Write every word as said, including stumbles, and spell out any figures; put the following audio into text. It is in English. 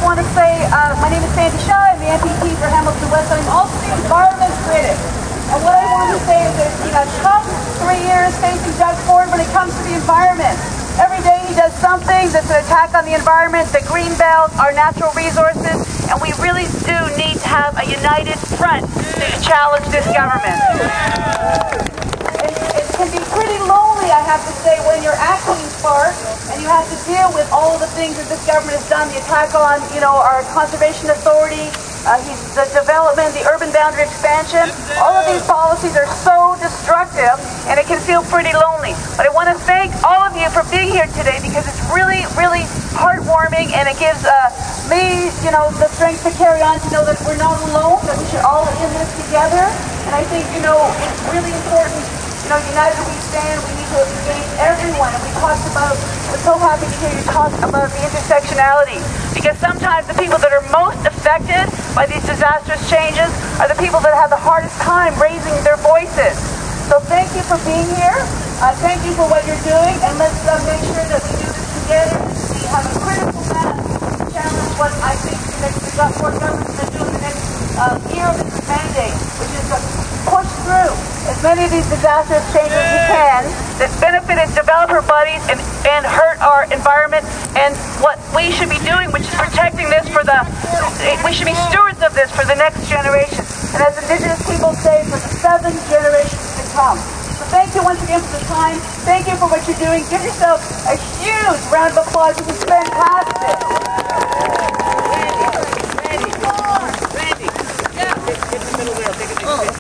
want to say, uh, my name is Sandy Shaw. I'm the M P P for Hamilton West. I'm also the environment critic. And what I want to say is there's been a tough three years facing Doug Ford when it comes to the environment. Every day he does something that's an attack on the environment, the green belt, our natural resources, and we really do need to have a united front to challenge this government. It, it can be pretty lonely, I have to say, when you're at Queen's Park and you have to deal with all of the things that this government has done, the attack on, you know, our conservation authority, Uh, he's, the development, the urban boundary expansion, all of these policies are so destructive and it can feel pretty lonely. But I want to thank all of you for being here today because it's really, really heartwarming and it gives uh, me, you know, the strength to carry on to know that we're not alone, that we should all in this together. And I think, you know, it's really important, you know, united we stand, we need to engage everyone. And we talked about, I'm so happy to hear you talk about the intersectionality because sometimes the people that are most affected by these disastrous changes are the people that have the hardest time raising their voices. So thank you for being here. Uh, thank you for what you're doing, and let's uh, make sure that we do this together. We have a critical mass to challenge what I think the next government is going to do in the next uh, year of this mandate, which is to push through as many of these disastrous changes as we can that benefit its developer buddies and, and hurt our environment and what we should be doing, which is protecting this for the, we should be stewards of this for the next generation. And as Indigenous people say, for the seven generations to come. So thank you once again for the time. Thank you for what you're doing. Give yourself a huge round of applause. This is fantastic. Randy, Randy, Randy. Yeah. Get in the middle there. Take it.